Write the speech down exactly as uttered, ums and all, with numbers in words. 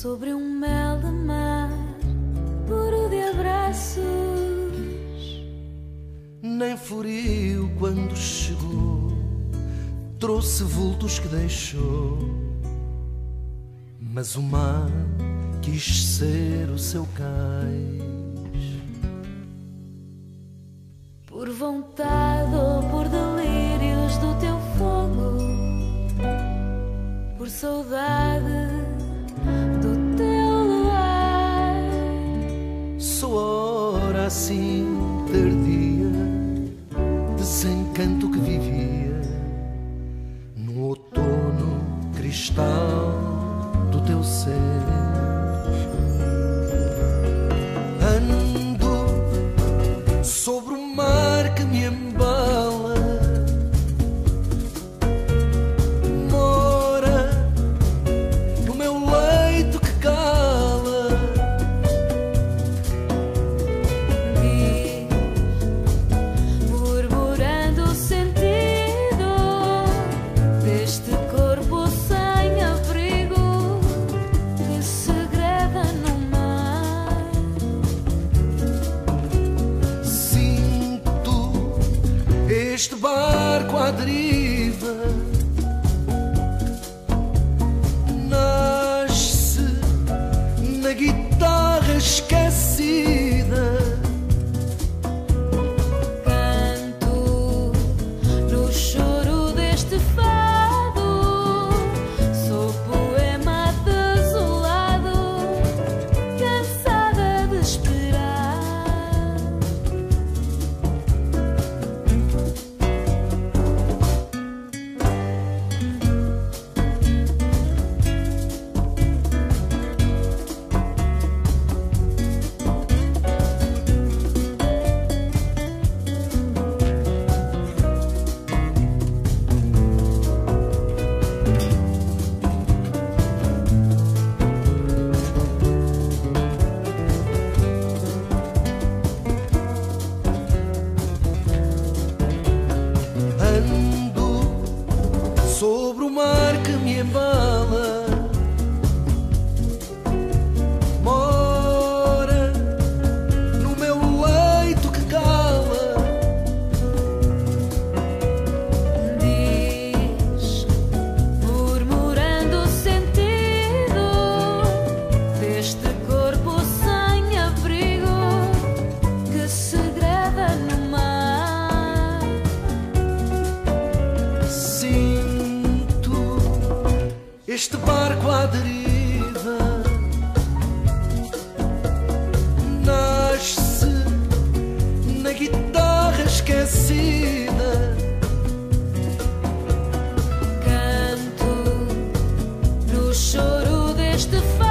sobre um mel de mar puro de abraços. Nem floriu quando chegou, trouxe vultos que deixou, mas o mar quis ser o seu cais. Por vontade ou por delírios do teu fogo, por saudade do teu luar. Só a hora assim tardia, desencanto que vivia no outono cristal do teu ser. Ando sobre o mar que me embala, mora no meu leito que cala. Diz, murmurando o sentido deste corpo sem abrigo que segreda no mar. Sinto este barco à deriva, nasce na guitarra esquecida. Canto no choro deste fado, sou poema desolado, cansada de esperar. Ando sobre o mar que me embala, mora no meu leito que cala. Diz, murmurando o sentido deste corpo sem abrigo que segreda no mar. Sinto este barco à deriva, nasce na guitarra esquecida. Canto no choro deste fado,